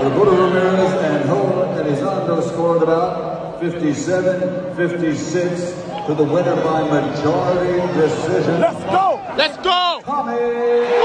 Roberto Ramirez and Joel Elizondo scored about 57-56 to the winner by majority decision. Let's go! Let's go! Tommy